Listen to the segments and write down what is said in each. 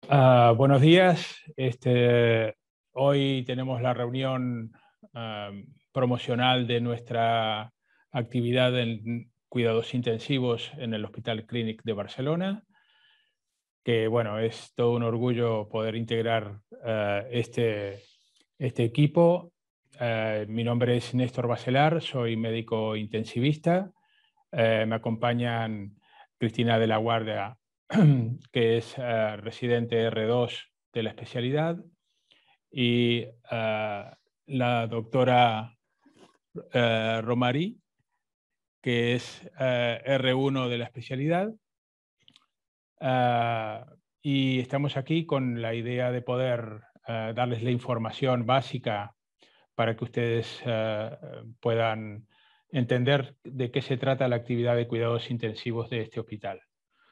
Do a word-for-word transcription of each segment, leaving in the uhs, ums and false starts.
Ah, buenos días. Este, hoy tenemos la reunión ah, promocional de nuestra actividad en cuidados intensivos en el Hospital Clínic de Barcelona, que bueno, es todo un orgullo poder integrar ah, este, este equipo. Ah, mi nombre es Néstor Bacelar, soy médico intensivista. Eh, me acompañan Cristina de la Guardia, que es uh, residente R dos de la especialidad, y uh, la doctora uh, Romari, que es uh, R uno de la especialidad. Uh, y estamos aquí con la idea de poder uh, darles la información básica para que ustedes uh, puedan entender de qué se trata la actividad de cuidados intensivos de este hospital.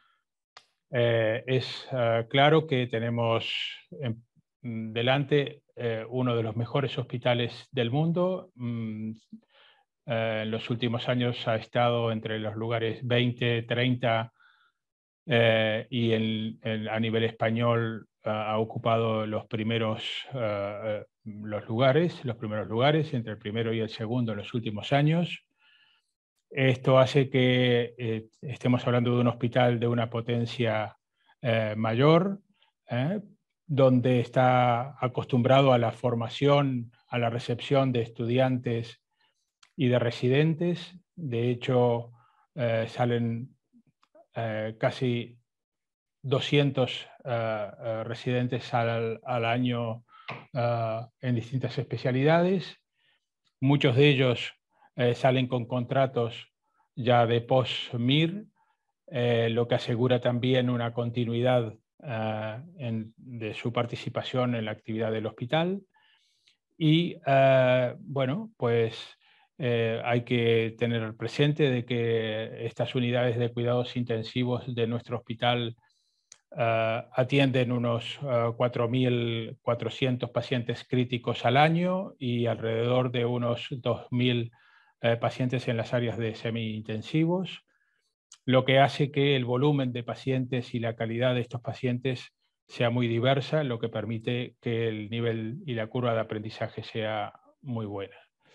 Eh, es uh, claro que tenemos en, delante eh, uno de los mejores hospitales del mundo. Mm, eh, en los últimos años ha estado entre los lugares veinte, treinta eh, y en, en, a nivel español uh, ha ocupado los primeros uh, los lugares, los primeros lugares, entre el primero y el segundo en los últimos años. Esto hace que eh, estemos hablando de un hospital de una potencia eh, mayor, eh, donde está acostumbrado a la formación, a la recepción de estudiantes y de residentes. De hecho, eh, salen eh, casi doscientos uh, uh, residentes al, al año uh, en distintas especialidades. Muchos de ellos eh, salen con contratos ya de post-M I R, eh, lo que asegura también una continuidad uh, en, de su participación en la actividad del hospital. Y uh, bueno, pues eh, hay que tener presente de que estas unidades de cuidados intensivos de nuestro hospital Uh, atienden unos uh, cuatro mil cuatrocientos pacientes críticos al año y alrededor de unos dos mil uh, pacientes en las áreas de semi-intensivos, lo que hace que el volumen de pacientes y la calidad de estos pacientes sea muy diversa, lo que permite que el nivel y la curva de aprendizaje sea muy buena.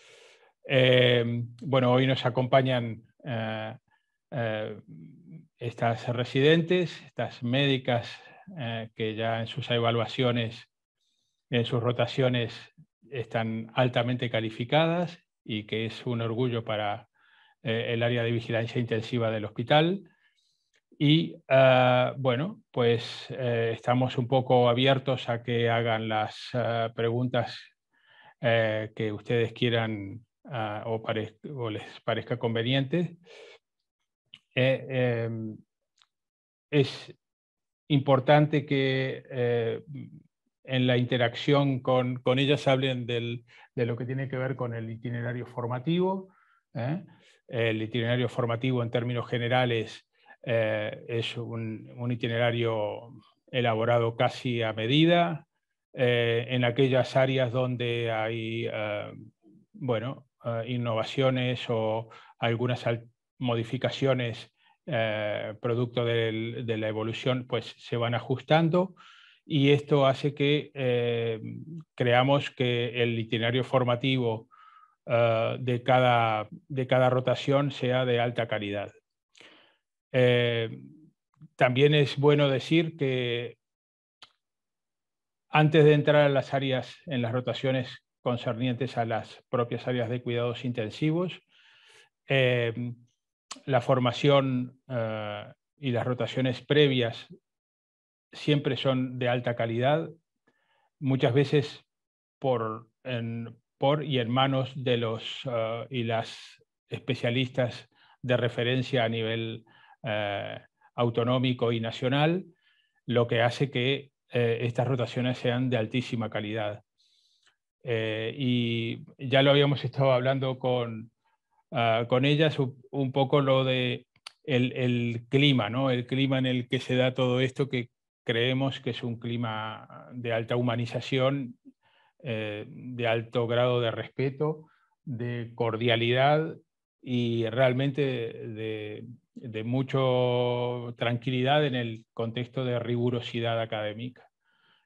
Eh, bueno, hoy nos acompañan uh, uh, estas residentes, estas médicas eh, que ya en sus evaluaciones, en sus rotaciones, están altamente calificadas y que es un orgullo para eh, el área de vigilancia intensiva del hospital. Y uh, bueno, pues eh, estamos un poco abiertos a que hagan las uh, preguntas eh, que ustedes quieran uh, o, o les parezca conveniente. Eh, eh, es importante que eh, en la interacción con, con ellas hablen del, de lo que tiene que ver con el itinerario formativo. ¿eh? El itinerario formativo en términos generales eh, es un, un itinerario elaborado casi a medida eh, en aquellas áreas donde hay eh, bueno, eh, innovaciones o algunas modificaciones Eh, producto del, de la evolución, pues se van ajustando y esto hace que eh, creamos que el itinerario formativo uh, de, cada, de cada rotación sea de alta calidad. Eh, también es bueno decir que antes de entrar a las áreas, en las rotaciones concernientes a las propias áreas de cuidados intensivos, eh, la formación uh, y las rotaciones previas siempre son de alta calidad, muchas veces por, en, por y en manos de los uh, y las especialistas de referencia a nivel uh, autonómico y nacional, lo que hace que uh, estas rotaciones sean de altísima calidad. Eh, y ya lo habíamos estado hablando con, uh, con ellas, un, un poco lo de el, el clima, ¿no? El clima en el que se da todo esto, que creemos que es un clima de alta humanización, eh, de alto grado de respeto, de cordialidad y realmente de, de mucha tranquilidad en el contexto de rigurosidad académica.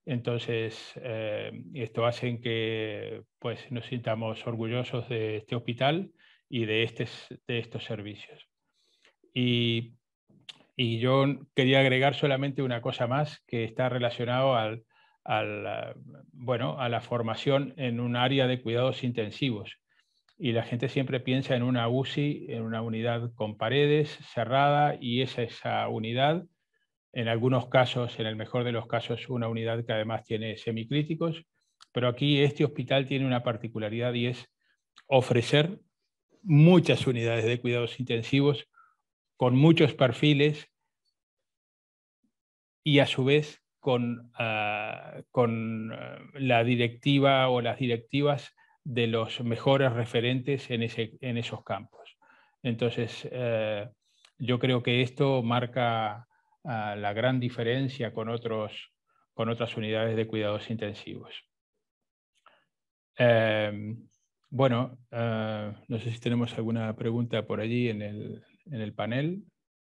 Entonces, eh, esto hace en que pues, nos sintamos orgullosos de este hospital y de, este, de estos servicios. Y, y yo quería agregar solamente una cosa más que está relacionado al, al, bueno, a la formación en un área de cuidados intensivos. Y la gente siempre piensa en una U C I, en una unidad con paredes, cerrada, y es esa unidad, en algunos casos, en el mejor de los casos, una unidad que además tiene semicríticos, pero aquí este hospital tiene una particularidad y es ofrecer muchas unidades de cuidados intensivos con muchos perfiles y a su vez con, uh, con uh, la directiva o las directivas de los mejores referentes en, ese, en esos campos. Entonces, uh, yo creo que esto marca uh, la gran diferencia con, otros, con otras unidades de cuidados intensivos. Uh, bueno, uh, no sé si tenemos alguna pregunta por allí en el, en el panel.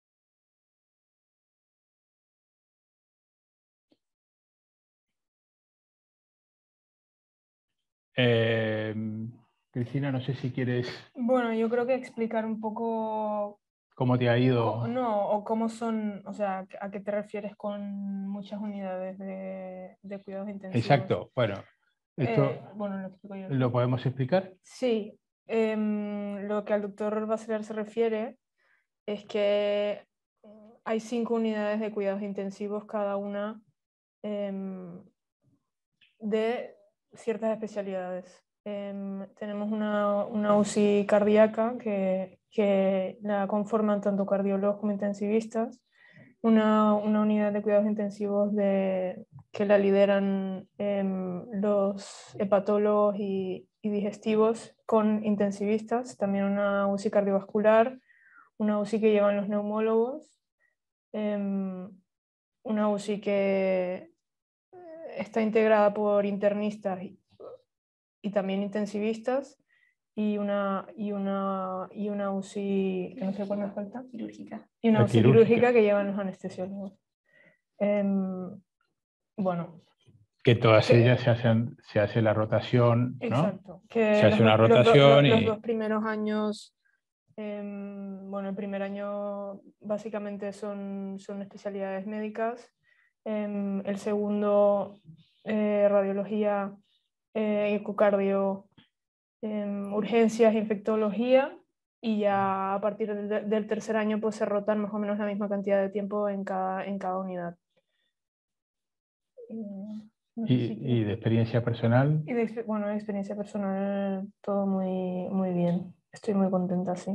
Eh, Cristina, no sé si quieres... Bueno, yo creo que explicar un poco... ¿Cómo te ha ido? No, o cómo son, o sea, ¿a qué te refieres con muchas unidades de, de cuidados intensivos? Exacto, bueno, esto eh, bueno, lo explico yo. ¿Lo podemos explicar? Sí, eh, lo que al doctor Bacelar se refiere es que hay cinco unidades de cuidados intensivos, cada una eh, de ciertas especialidades. Eh, tenemos una, una U C I cardíaca que, que la conforman tanto cardiólogos como intensivistas, una, una unidad de cuidados intensivos de, que la lideran eh, los hepatólogos y, y digestivos con intensivistas, también una U C I cardiovascular, una U C I que llevan los neumólogos, eh, una U C I que está integrada por internistas y, y también intensivistas, y una, y una, y una U C I, que no sé cuál me falta, quirúrgica. Y una La U C I quirúrgica. quirúrgica que llevan los anestesiólogos. Eh, bueno. Que todas que, ellas se hacen, se hace la rotación, ¿no? Exacto. Que se hace los, una los, los, rotación los, y... los dos primeros años, eh, bueno, el primer año básicamente son, son especialidades médicas. Eh, el segundo, eh, radiología, eh, ecocardio, eh, urgencias, infectología, y ya a partir del, del tercer año pues se rotan más o menos la misma cantidad de tiempo en cada, en cada unidad. Eh, no sé y, si y de experiencia personal. Y de, bueno, de experiencia personal, todo muy, muy bien. Estoy muy contenta, sí.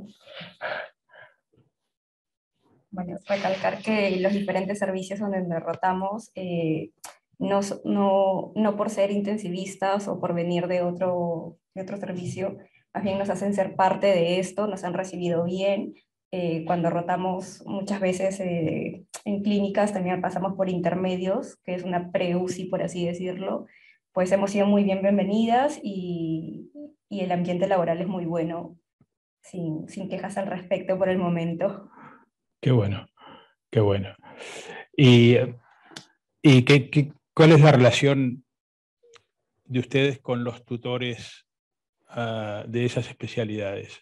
Bueno, recalcar que los diferentes servicios donde nos rotamos, eh, no, no, no por ser intensivistas o por venir de otro, de otro servicio, más bien nos hacen ser parte de esto, nos han recibido bien. Eh, cuando rotamos muchas veces eh, en clínicas también pasamos por intermedios, que es una pre-U C I, por así decirlo, pues hemos sido muy bien bienvenidas y, y el ambiente laboral es muy bueno, sin, sin quejas al respecto por el momento. Qué bueno, qué bueno. ¿Y, y qué, qué, cuál es la relación de ustedes con los tutores uh, de esas especialidades?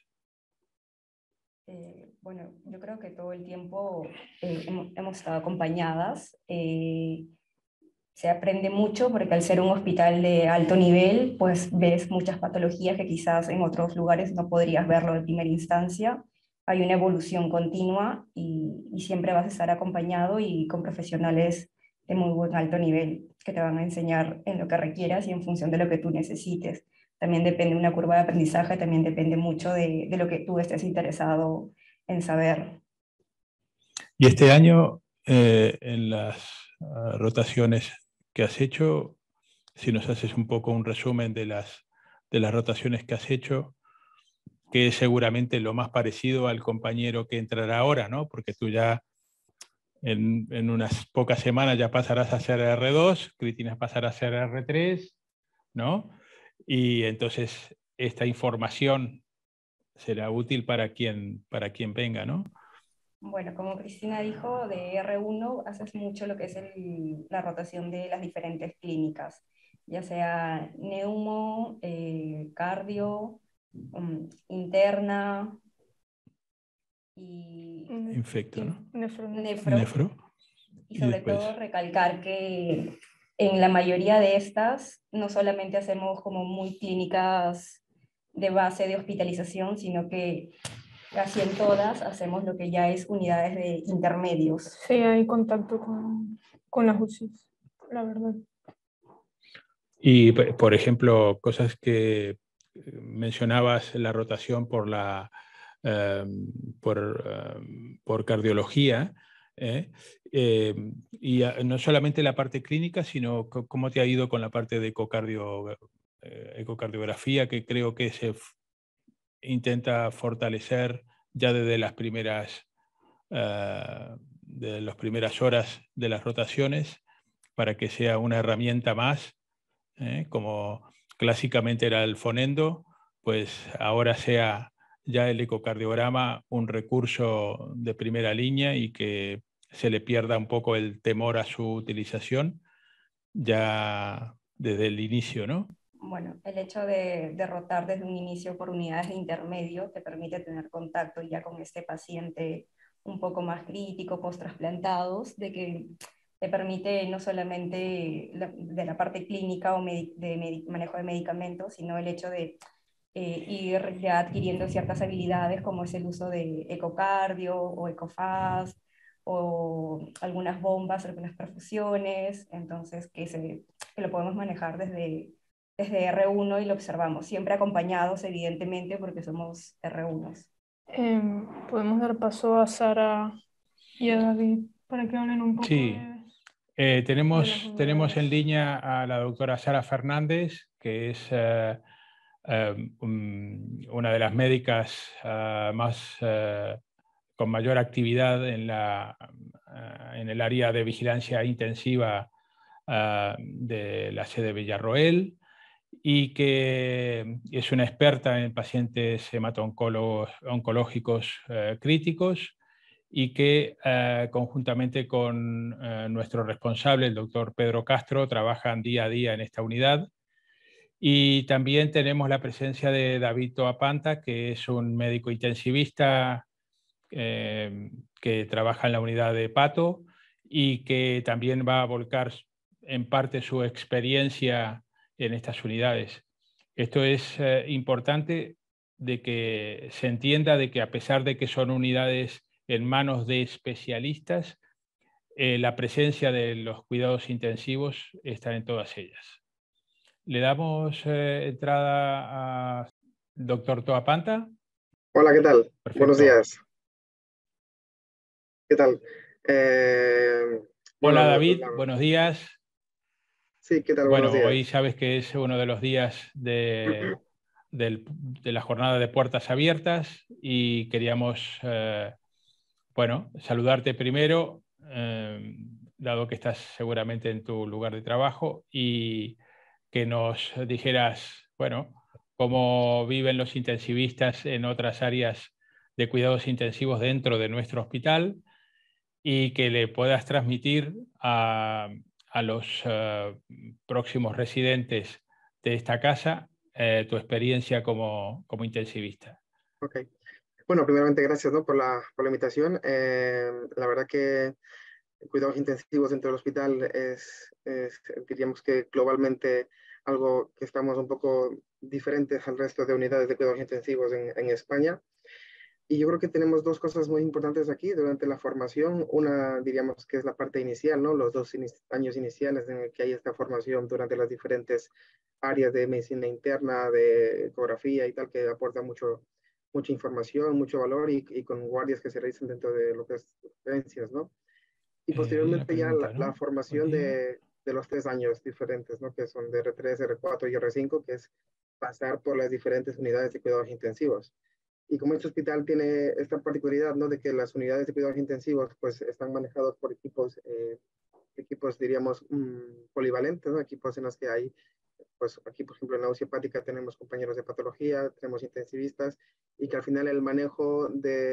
Eh, bueno, yo creo que todo el tiempo eh, hemos, hemos estado acompañadas. Eh, se aprende mucho porque al ser un hospital de alto nivel, pues ves muchas patologías que quizás en otros lugares no podrías verlo de primera instancia. Hay una evolución continua y, y siempre vas a estar acompañado y con profesionales de muy buen alto nivel que te van a enseñar en lo que requieras y en función de lo que tú necesites. También depende de una curva de aprendizaje, también depende mucho de, de lo que tú estés interesado en saber. Y este año, eh, en las uh, rotaciones que has hecho, si nos haces un poco un resumen de las, de las rotaciones que has hecho, que es seguramente lo más parecido al compañero que entrará ahora, ¿no? Porque tú ya en, en unas pocas semanas ya pasarás a ser R dos, Cristina pasará a ser R tres, ¿no? Y entonces esta información será útil para quien, para quien venga, ¿no? Bueno, como Cristina dijo, de R uno haces mucho lo que es el, la rotación de las diferentes clínicas, ya sea neumo, eh, cardio, um, interna y, Infecto, y ¿no? Nefro, nefro. nefro. Nefro. Y Y sobre después. todo recalcar que en la mayoría de estas no solamente hacemos como muy clínicas de base de hospitalización, sino que casi en todas hacemos lo que ya es unidades de intermedios. Sí, hay contacto con, con las U C Is, la verdad. Y, por ejemplo, cosas que mencionabas, la rotación por, la, eh, por, eh, por cardiología, ¿eh? Eh, y no solamente la parte clínica, sino cómo te ha ido con la parte de ecocardio, eh, ecocardiografía, que creo que se intenta fortalecer ya desde las primeras, uh, de las primeras horas de las rotaciones, para que sea una herramienta más, ¿eh? Como clásicamente era el fonendo, pues ahora sea ya el ecocardiograma un recurso de primera línea y que se le pierda un poco el temor a su utilización ya desde el inicio, ¿no? Bueno, el hecho de, de rotar desde un inicio por unidades de intermedio te permite tener contacto ya con este paciente un poco más crítico, post-trasplantados, de que te permite no solamente la, de la parte clínica o de manejo de medicamentos, sino el hecho de eh, ir ya adquiriendo ciertas habilidades como es el uso de ecocardio o ecofast o algunas bombas, algunas perfusiones, entonces que, se, que lo podemos manejar desde desde R uno y lo observamos, siempre acompañados evidentemente porque somos R unos. Eh, podemos dar paso a Sara y a David para que hablen un poco sí. de, eh, tenemos, de las tenemos en unidades. línea a la doctora Sara Fernández, que es uh, uh, um, una de las médicas uh, más uh, con mayor actividad en, la, uh, en el área de vigilancia intensiva uh, de la sede Villarroel, y que es una experta en pacientes hemato-oncológicos uh, críticos, y que uh, conjuntamente con uh, nuestro responsable, el doctor Pedro Castro, trabajan día a día en esta unidad. Y también tenemos la presencia de David Toapanta, que es un médico intensivista eh, que trabaja en la unidad de Pato y que también va a volcar en parte su experiencia en estas unidades. Esto es eh, importante de que se entienda de que a pesar de que son unidades en manos de especialistas, eh, la presencia de los cuidados intensivos está en todas ellas. Le damos eh, entrada a doctor Toapanta. Hola, ¿qué tal? Perfecto. Buenos días. ¿Qué tal? Eh, Hola, bueno, David, la... buenos días. Sí, ¿qué tal? Bueno, Buenos días. hoy sabes que es uno de los días de, del, de la jornada de puertas abiertas y queríamos, eh, bueno, saludarte primero, eh, dado que estás seguramente en tu lugar de trabajo, y que nos dijeras, bueno, cómo viven los intensivistas en otras áreas de cuidados intensivos dentro de nuestro hospital, y que le puedas transmitir a, a los uh, próximos residentes de esta casa eh, tu experiencia como, como intensivista. Ok. Bueno, primeramente gracias, ¿no? por, la, por la invitación. Eh, la verdad que cuidados intensivos dentro del hospital es, es, diríamos que globalmente algo que estamos un poco diferentes al resto de unidades de cuidados intensivos en, en España. Y yo creo que tenemos dos cosas muy importantes aquí durante la formación. Una, diríamos que es la parte inicial, ¿no? Los dos in años iniciales en el que hay esta formación durante las diferentes áreas de medicina interna, de ecografía y tal, que aporta mucho, mucha información, mucho valor y, y con guardias que se realizan dentro de lo que es experiencias, ¿no? Y Eh, hay una posteriormente ya pregunta, la, ¿no? la formación de, de los tres años diferentes, ¿no? Que son de R tres, R cuatro y R cinco, que es pasar por las diferentes unidades de cuidados intensivos. Y como este hospital tiene esta particularidad, ¿no? De que las unidades de cuidados intensivos, pues, están manejados por equipos, eh, equipos, diríamos, mmm, polivalentes, ¿no? Equipos en los que hay, pues, aquí, por ejemplo, en la U C I hepática tenemos compañeros de patología, tenemos intensivistas, y que al final el manejo de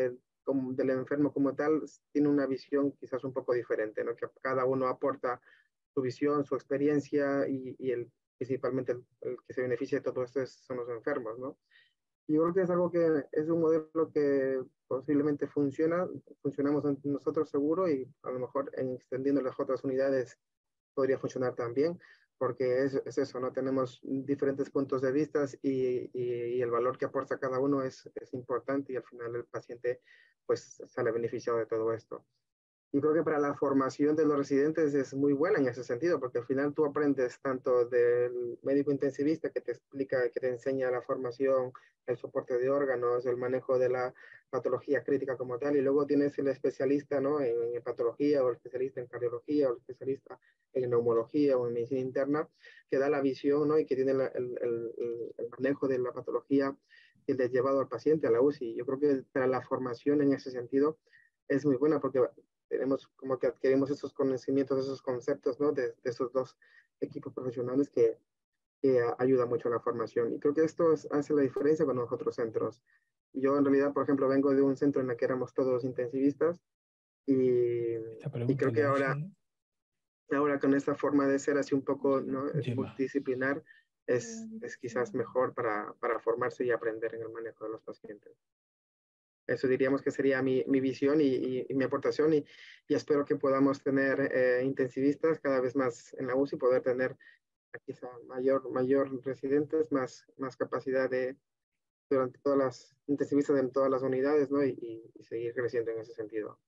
como, del enfermo como tal tiene una visión quizás un poco diferente, ¿no? Que cada uno aporta su visión, su experiencia y, y el, principalmente el, el que se beneficia de todo esto es, son los enfermos, ¿no? Y yo creo que es algo que es un modelo que posiblemente funciona, funcionamos nosotros seguro y a lo mejor en extendiendo las otras unidades podría funcionar también, porque es, es eso, ¿no? Tenemos diferentes puntos de vista y, y, y el valor que aporta cada uno es, es importante y al final el paciente pues sale beneficiado de todo esto. Y creo que para la formación de los residentes es muy buena en ese sentido, porque al final tú aprendes tanto del médico intensivista que te explica, que te enseña la formación, el soporte de órganos, el manejo de la patología crítica como tal, y luego tienes el especialista, ¿no? en, en patología, o el especialista en cardiología, o el especialista en neumología o en medicina interna, que da la visión, ¿no? Y que tiene la, el, el, el manejo de la patología que le ha llevado al paciente a la U C I. Yo creo que para la formación en ese sentido es muy buena porque tenemos como que adquirimos esos conocimientos, esos conceptos, ¿no? De, de esos dos equipos profesionales que, que ayuda mucho a la formación. Y creo que esto es, hace la diferencia con los otros centros. Yo en realidad, por ejemplo, vengo de un centro en el que éramos todos intensivistas y, y creo que ahora, ahora con esta forma de ser así un poco, ¿no? multidisciplinar, es, es quizás mejor para, para formarse y aprender en el manejo de los pacientes. Eso diríamos que sería mi, mi visión y, y, y mi aportación y, y espero que podamos tener eh, intensivistas cada vez más en la U C I, poder tener quizá mayor, mayor residentes, más, más capacidad de durante todas las intensivistas en todas las unidades, ¿no? y, y seguir creciendo en ese sentido.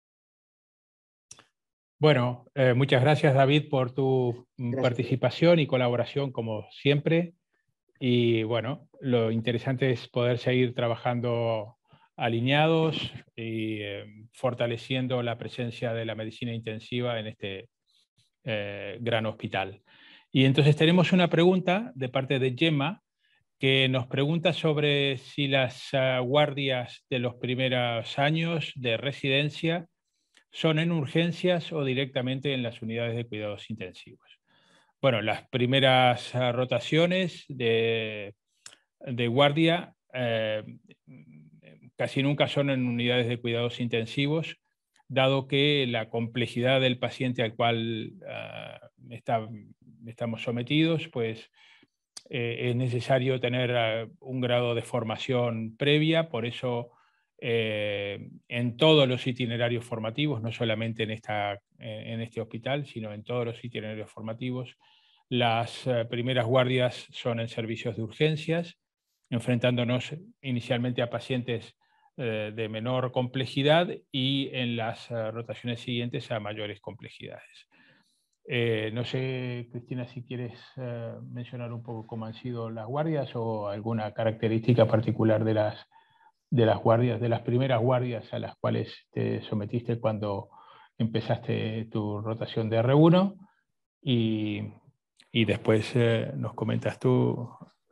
Bueno, eh, muchas gracias David por tu Gracias. participación y colaboración como siempre. Y bueno, lo interesante es poder seguir trabajando alineados y eh, fortaleciendo la presencia de la medicina intensiva en este eh, gran hospital. Y entonces tenemos una pregunta de parte de Gemma, que nos pregunta sobre si las uh, guardias de los primeros años de residencia son en urgencias o directamente en las unidades de cuidados intensivos. Bueno, las primeras uh, rotaciones de de guardia eh, casi nunca son en unidades de cuidados intensivos, dado que la complejidad del paciente al cual uh, está, estamos sometidos, pues eh, es necesario tener uh, un grado de formación previa, por eso eh, en todos los itinerarios formativos, no solamente en, esta, en este hospital, sino en todos los itinerarios formativos, las uh, primeras guardias son en servicios de urgencias, enfrentándonos inicialmente a pacientes eh, de menor complejidad y en las uh, rotaciones siguientes a mayores complejidades. Eh, no sé, Cristina, si quieres eh, mencionar un poco cómo han sido las guardias o alguna característica particular de las, de las guardias, de las primeras guardias a las cuales te sometiste cuando empezaste tu rotación de R uno y, y después eh, nos comentas tú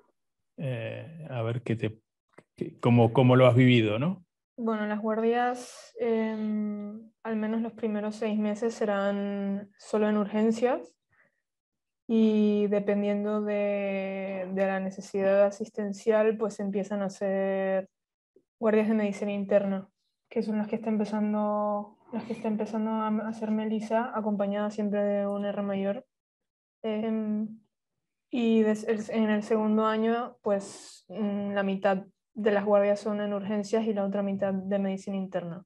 Eh, a ver qué te, qué, cómo, cómo lo has vivido, ¿no? Bueno, las guardias, eh, al menos los primeros seis meses serán solo en urgencias y dependiendo de, de la necesidad asistencial, pues empiezan a hacer guardias de medicina interna, que son las que está empezando, las que está empezando a hacer Melissa, acompañada siempre de un R mayor. Eh, Y en el segundo año, pues la mitad de las guardias son en urgencias y la otra mitad de medicina interna.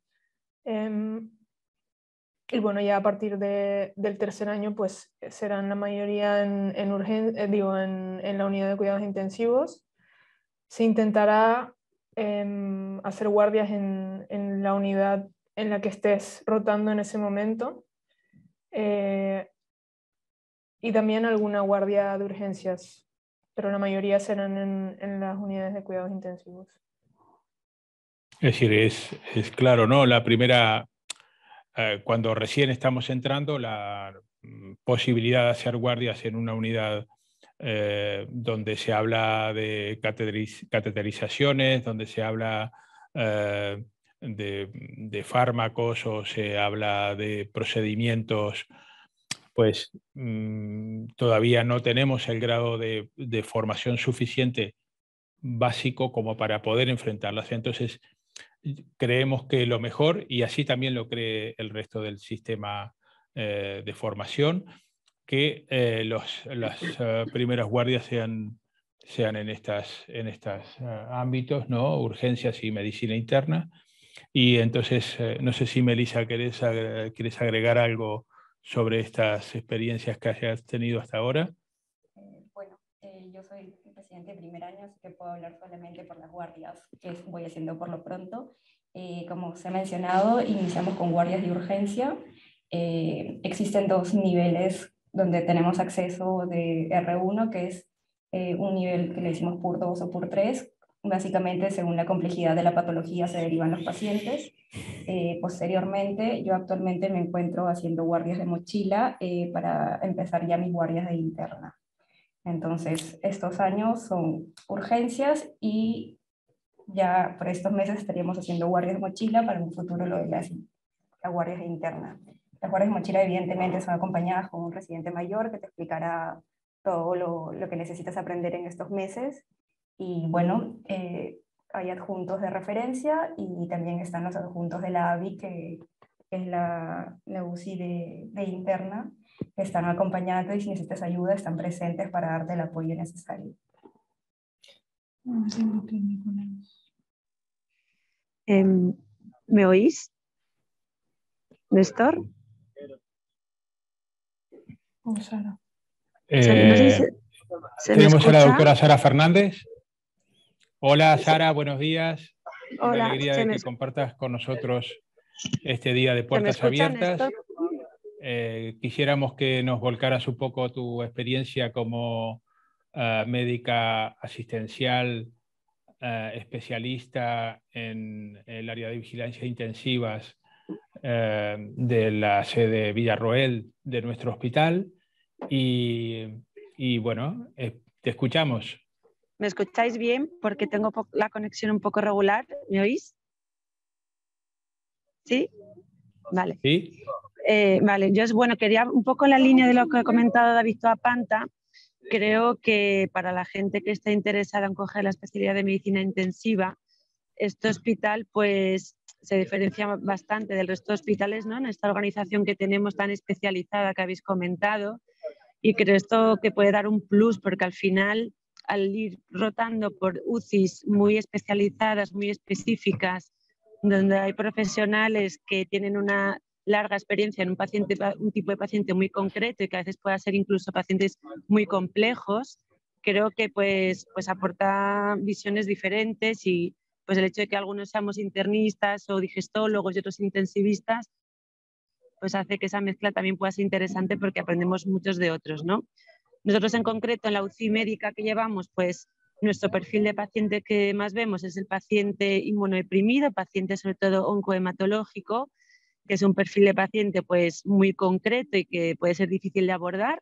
Y bueno, ya a partir de, del tercer año, pues serán la mayoría en, en, urgen, eh, digo, en, en la unidad de cuidados intensivos. Se intentará eh, hacer guardias en, en la unidad en la que estés rotando en ese momento. Eh, y también alguna guardia de urgencias, pero la mayoría serán en, en las unidades de cuidados intensivos. Es decir, es, es claro, ¿no? La primera, eh, cuando recién estamos entrando, la mm, posibilidad de hacer guardias en una unidad eh, donde se habla de cateteriz, cateterizaciones, donde se habla eh, de, de fármacos o se habla de procedimientos, pues mmm, todavía no tenemos el grado de, de formación suficiente básico como para poder enfrentarlas. Entonces, creemos que lo mejor, y así también lo cree el resto del sistema eh, de formación, que eh, los, las uh, primeras guardias sean, sean en estos en estas, uh, ámbitos, ¿no? Urgencias y medicina interna. Y entonces, eh, no sé si Melissa querés, querés agregar algo sobre estas experiencias que hayas tenido hasta ahora. Eh, bueno, eh, yo soy residente de primer año, así que puedo hablar solamente por las guardias que voy haciendo por lo pronto. Eh, como se ha mencionado, iniciamos con guardias de urgencia. Eh, existen dos niveles donde tenemos acceso de R uno, que es eh, un nivel que le decimos P U R dos o P U R tres. Básicamente, según la complejidad de la patología, se derivan los pacientes. Eh, posteriormente, yo actualmente me encuentro haciendo guardias de mochila eh, para empezar ya mis guardias de interna. Entonces, estos años son urgencias y ya por estos meses estaríamos haciendo guardias de mochila, para un futuro lo de las, las guardias de interna. Las guardias de mochila evidentemente son acompañadas con un residente mayor que te explicará todo lo, lo que necesitas aprender en estos meses. Y bueno, eh, hay adjuntos de referencia y también están los adjuntos de la A B I, que, que es la, la U C I de, de interna, que están acompañando y si necesitas ayuda están presentes para darte el apoyo necesario. Eh, ¿Me oís, Néstor? Oh, Sara. Eh, no sé si se, se tenemos me a la escucha. doctora Sara Fernández. Hola Sara, buenos días. Hola, Una alegría se de me, que compartas con nosotros este día de ¿se me puertas escucha, abiertas. Néstor? Eh, quisiéramos que nos volcaras un poco tu experiencia como uh, médica asistencial, uh, especialista en el área de vigilancia intensivas uh, de la sede Villarroel de nuestro hospital. Y, y bueno, eh, te escuchamos. ¿Me escucháis bien? Porque tengo la conexión un poco regular. ¿Me oís? ¿Sí? Vale. ¿Sí? Eh, vale, yo es bueno, quería un poco en la línea de lo que ha comentado David Toapanta. Creo que para la gente que está interesada en coger la especialidad de medicina intensiva, este hospital pues se diferencia bastante del resto de hospitales, ¿no? En esta organización que tenemos tan especializada que habéis comentado, y creo esto que puede dar un plus porque al final, al ir rotando por U C Is muy especializadas, muy específicas, donde hay profesionales que tienen una larga experiencia en un, paciente, un tipo de paciente muy concreto y que a veces pueda ser incluso pacientes muy complejos, creo que pues, pues aporta visiones diferentes y pues el hecho de que algunos seamos internistas o digestólogos y otros intensivistas, pues hace que esa mezcla también pueda ser interesante porque aprendemos muchos de otros, ¿no? Nosotros en concreto en la U C I médica que llevamos, pues nuestro perfil de paciente que más vemos es el paciente inmunodeprimido, paciente sobre todo oncohematológico, que es un perfil de paciente pues muy concreto y que puede ser difícil de abordar.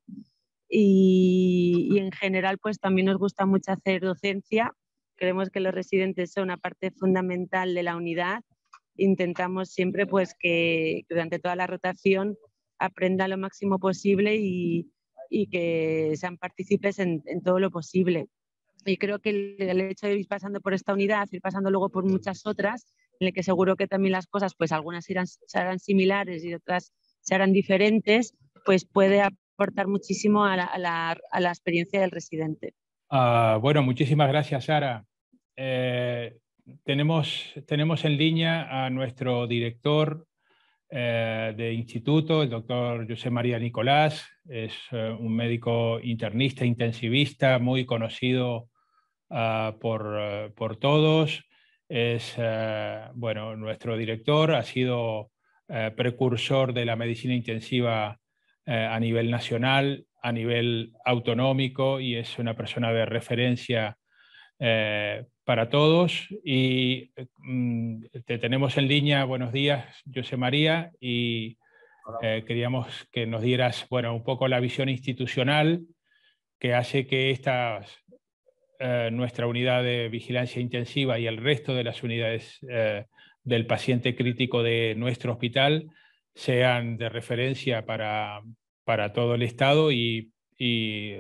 Y, y en general pues también nos gusta mucho hacer docencia. Creemos que los residentes son una parte fundamental de la unidad. Intentamos siempre pues que, que durante toda la rotación aprendan lo máximo posible y, y que sean partícipes en, en todo lo posible. Y creo que el, el hecho de ir pasando por esta unidad, ir pasando luego por muchas otras, en el que seguro que también las cosas, pues algunas irán, serán similares y otras serán diferentes, pues puede aportar muchísimo a la, a la, a la experiencia del residente. Uh, bueno, muchísimas gracias, Sara. Eh, tenemos, tenemos en línea a nuestro director eh, de instituto, el doctor José María Nicolás. Es uh, un médico internista, intensivista, muy conocido uh, por, uh, por todos. Es, uh, bueno, nuestro director, ha sido uh, precursor de la medicina intensiva uh, a nivel nacional, a nivel autonómico, y es una persona de referencia eh, para todos. Y mm, te tenemos en línea. Buenos días, José María, y eh, queríamos que nos dieras, bueno, un poco la visión institucional que hace que estas, eh, nuestra unidad de vigilancia intensiva y el resto de las unidades eh, del paciente crítico de nuestro hospital sean de referencia para, para todo el Estado, y, y,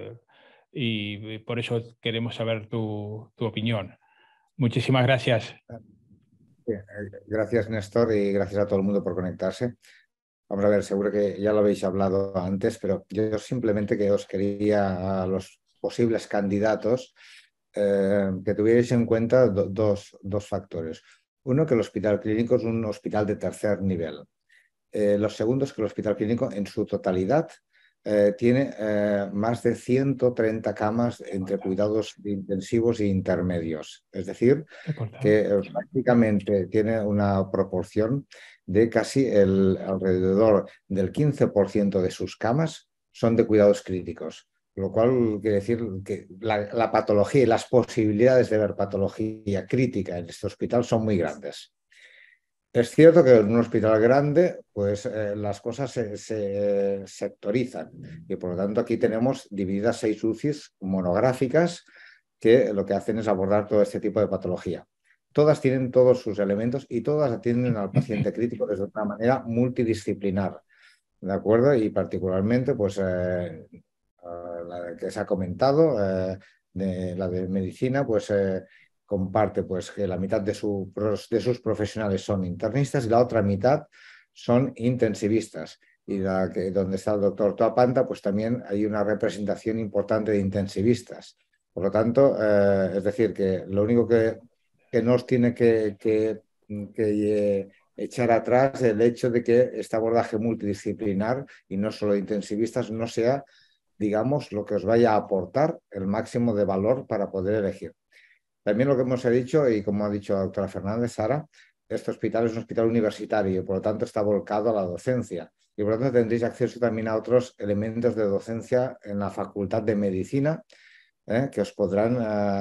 y por eso queremos saber tu, tu opinión. Muchísimas gracias. Gracias, Néstor, y gracias a todo el mundo por conectarse. Vamos a ver, seguro que ya lo habéis hablado antes, pero yo simplemente que os quería a los posibles candidatos eh, que tuvierais en cuenta do, dos, dos factores. Uno, que el hospital clínico es un hospital de tercer nivel. Eh, los segundos, que el hospital clínico en su totalidad eh, tiene eh, más de ciento treinta camas entre cuidados intensivos e intermedios. Es decir, que eh, prácticamente tiene una proporción de casi el, alrededor del quince por ciento de sus camas son de cuidados críticos. Lo cual quiere decir que la, la patología y las posibilidades de ver patología crítica en este hospital son muy grandes. Es cierto que en un hospital grande, pues eh, las cosas se, se sectorizan y por lo tanto aquí tenemos divididas seis U C Is monográficas que lo que hacen es abordar todo este tipo de patología. Todas tienen todos sus elementos y todas atienden al paciente crítico desde una manera multidisciplinar, ¿de acuerdo? Y particularmente, pues eh, la que se ha comentado, eh, de, la de medicina, pues eh, comparte pues, que la mitad de, su, de sus profesionales son internistas y la otra mitad son intensivistas. Y la que, donde está el doctor Toapanta, pues también hay una representación importante de intensivistas. Por lo tanto, eh, es decir, que lo único que, que nos tiene que, que, que eh, echar atrás el hecho de que este abordaje multidisciplinar y no solo intensivistas no sea, digamos, lo que os vaya a aportar el máximo de valor para poder elegir. También lo que hemos dicho, y como ha dicho la doctora Fernández, Sara, este hospital es un hospital universitario y por lo tanto está volcado a la docencia. Y por lo tanto tendréis acceso también a otros elementos de docencia en la Facultad de Medicina ¿eh? que, os podrán,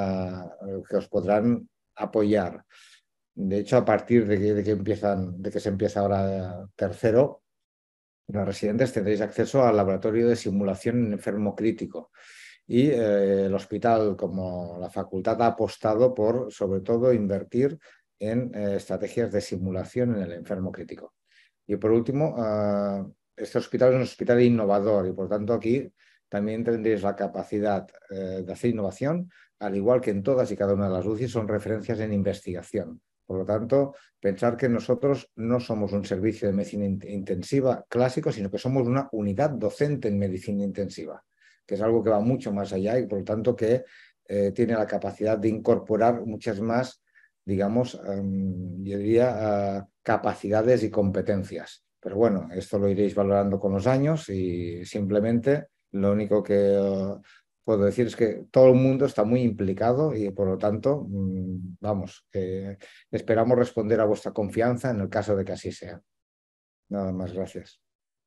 uh, que os podrán apoyar. De hecho, a partir de que, de que, empiezan, de que se empieza ahora tercero, los residentes tendréis acceso al laboratorio de simulación en enfermo crítico. Y eh, el hospital, como la facultad, ha apostado por, sobre todo, invertir en eh, estrategias de simulación en el enfermo crítico. Y por último, eh, este hospital es un hospital innovador y, por tanto, aquí también tendréis la capacidad eh, de hacer innovación, al igual que en todas y cada una de las U C I son referencias en investigación. Por lo tanto, pensar que nosotros no somos un servicio de medicina intensiva clásico, sino que somos una unidad docente en medicina intensiva, que es algo que va mucho más allá y por lo tanto que eh, tiene la capacidad de incorporar muchas más, digamos, um, yo diría, uh, capacidades y competencias. Pero bueno, esto lo iréis valorando con los años y simplemente lo único que uh, puedo decir es que todo el mundo está muy implicado y por lo tanto, um, vamos, eh, esperamos responder a vuestra confianza en el caso de que así sea. Nada más, gracias.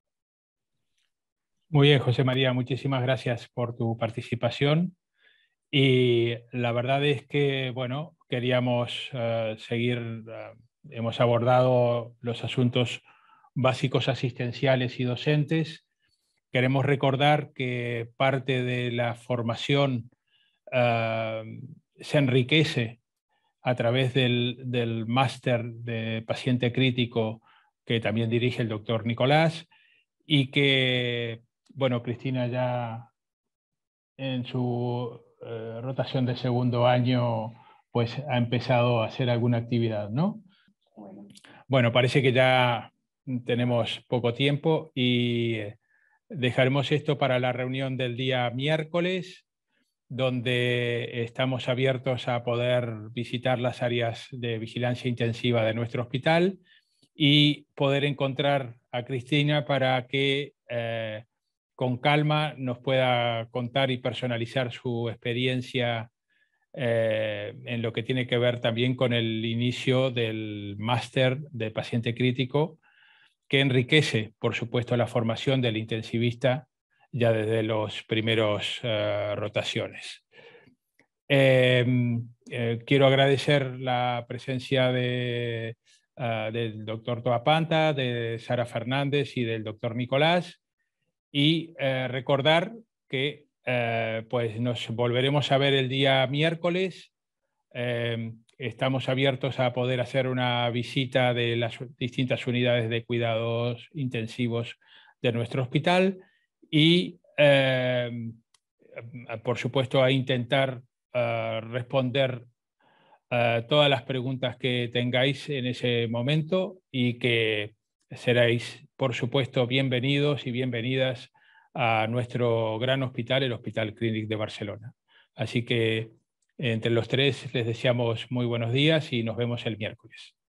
Muy bien, José María, muchísimas gracias por tu participación. Y la verdad es que, bueno, queríamos uh, seguir, uh, hemos abordado los asuntos básicos asistenciales y docentes. Queremos recordar que parte de la formación uh, se enriquece a través del, del máster de paciente crítico que también dirige el doctor Nicolás y que, bueno, Cristina ya en su eh, rotación de segundo año pues ha empezado a hacer alguna actividad, ¿no? Bueno, bueno parece que ya tenemos poco tiempo y dejaremos esto para la reunión del día miércoles, donde estamos abiertos a poder visitar las áreas de vigilancia intensiva de nuestro hospital y poder encontrar a Cristina para que eh, con calma nos pueda contar y personalizar su experiencia eh, en lo que tiene que ver también con el inicio del máster de paciente crítico, que enriquece, por supuesto, la formación del intensivista ya desde los primeros uh, rotaciones. Eh, eh, quiero agradecer la presencia de, uh, del doctor Toapanta, de Sara Fernández y del doctor Nicolás, y eh, recordar que eh, pues nos volveremos a ver el día miércoles. Eh, estamos abiertos a poder hacer una visita de las distintas unidades de cuidados intensivos de nuestro hospital y, eh, por supuesto, a intentar uh, responder uh, todas las preguntas que tengáis en ese momento y que seréis, por supuesto, bienvenidos y bienvenidas a nuestro gran hospital, el Hospital Clínic de Barcelona. Así que entre los tres les deseamos muy buenos días y nos vemos el miércoles.